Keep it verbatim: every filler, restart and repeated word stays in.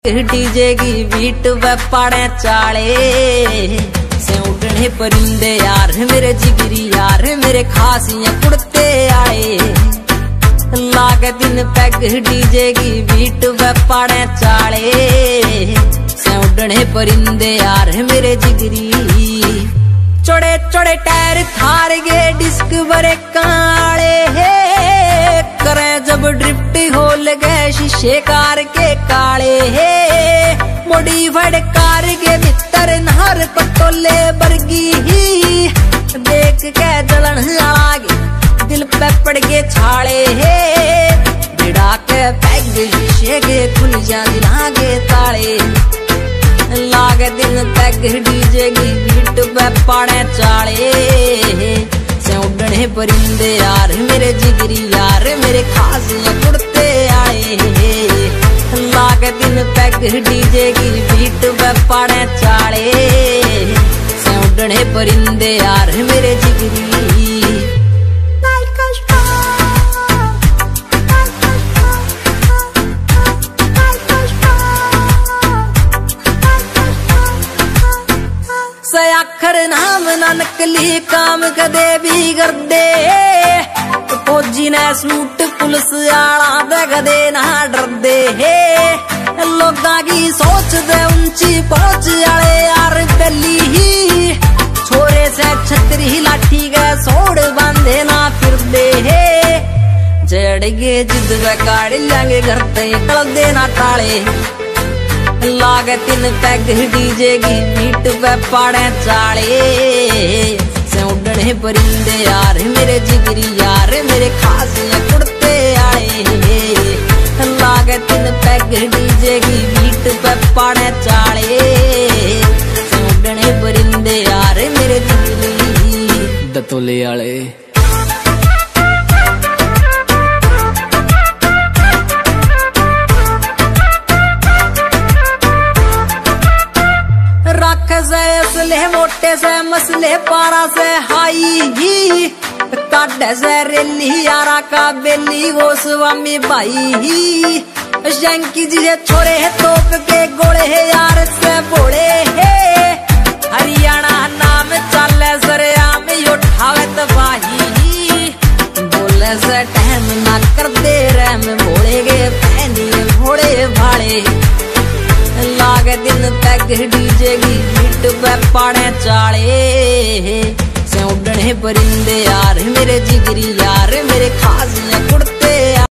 DJ की beat व पाड़े चाले से उड़ने परिंदे यार मेरे जिगरी यार मेरे खासियां कुड़ते आए लागे दिन पैग डीजे की बीट व पाड़े चाले से उड़ने परिंदे यार मेरे जिगरी चौड़े चौड़े टायर थार गे डिस्क बरे काले करे जब ड्रिफ्ट हो लगे शीशे कार के काले मोडिफाइड कार के भीतर नहर पटोले बरगी ही देख के जलन लागे दिल पे पड़ के छाले बिड़ा के पैग शीशे के खुल जा लागे ताले लागे दिन पैग डीजे की बीट पे पाड़े चाले से उड़ने परिंदे यार मेरे जिगरी यार मेरे खासियां कुड़ते आए लागे दिन पैग डीजे की बीट पे पाड़े चाले से उड़ने परिंदे यार मेरे जिगरी आखर नाम ना नकली काम कदे भी कर दे फौजी ने सूट पुलिस आला दे कदे ना डर दे लोगा की सोच दे ऊंची पहुंच आले यार पहली ही छोरे से छतरी लाठी के सोड़ बांधे ना फिर दे जड़ गे जिद वे काड़ लेंगे घर ते कल दे ना टाले लागे तीन पैग डीजे की बीट पे पाड़े चाले से उड़ने परिंदे यार मेरे जिगरी यार मेरे खासियां कुड़ते आए लागे तीन पैग डीजे की बीट पे पाड़े चाले से उड़ने परिंदे यार मेरे जिगरी दतोले आले से असले मोटे से मसले पारा से हाई ही काटे से रेली यारा का बेली वो स्वामी भाई ही शंकी जी से छोरे है तोप के गोले है यार से बोले है हरियाणा नाम चले सरेआम उठावे तबाही बोले से टहम ना कर दे रैम भोले गे पहनी भोले भाड़े लागे दिन पैग डीजे की बीट पे पाड़े चाले से उड़ने परिंदे यार मेरे जिगरी यार मेरे खासियां कुड़ते